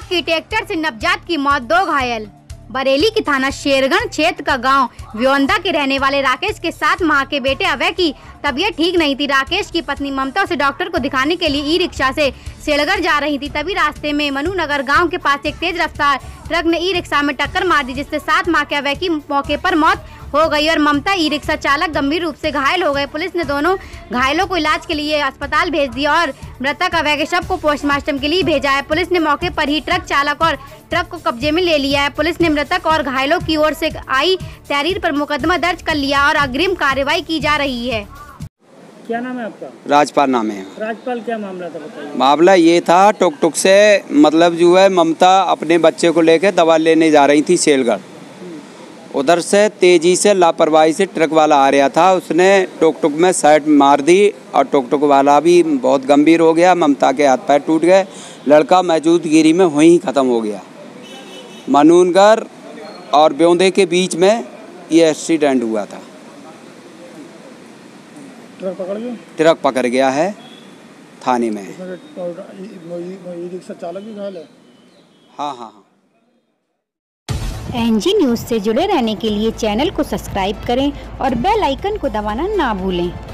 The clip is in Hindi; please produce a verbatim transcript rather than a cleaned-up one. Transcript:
की ट्रैक्टर से नवजात की मौत, दो घायल। बरेली की थाना शेरगढ़ क्षेत्र का गांव व्योंदा के रहने वाले राकेश के सात माह के बेटे अभय की तबीयत ठीक नहीं थी। राकेश की पत्नी ममता उसे डॉक्टर को दिखाने के लिए ई रिक्शा से शेरगढ़ जा रही थी। तभी रास्ते में मनुनगर गांव के पास एक तेज रफ्तार ट्रक ने ई रिक्शा में टक्कर मार दी, जिससे सात माह के अभय की मौके पर मौत हो गई और ममता ई रिक्शा चालक गंभीर रूप से घायल हो गए। पुलिस ने दोनों घायलों को इलाज के लिए अस्पताल भेज दिया और मृतक अभय के शव को पोस्टमार्टम के लिए भेजा है। पुलिस ने मौके पर ही ट्रक चालक और ट्रक को कब्जे में ले लिया है। पुलिस ने मृतक और घायलों की ओर से आई तहरीर पर मुकदमा दर्ज कर लिया और अग्रिम कार्रवाई की जा रही है। क्या नाम है आपका? राजपाल नाम है। राजपाल, क्या मामला था बताइए? मामला ये था, टुक टुक से मतलब जो है ममता अपने बच्चे को लेकर दवा लेने जा रही थी शेरगढ़। उधर से तेजी से लापरवाही से ट्रक वाला आ रहा था, उसने टुक टुक में साइड मार दी और टुक टुक वाला भी बहुत गंभीर हो गया। ममता के हाथ पैर टूट गए, लड़का मौजूदगिरी में वहीं ही ख़त्म हो गया। मनुनगर और व्योंदे के बीच में ये एक्सीडेंट हुआ था। ट्रक पकड़ गया? ट्रक पकड़ गया है थाने में। रिक्शा चालक भी घायल है? हाँ हाँ हाँ। एन जी न्यूज़ से जुड़े रहने के लिए चैनल को सब्सक्राइब करें और बेल आइकन को दबाना ना भूलें।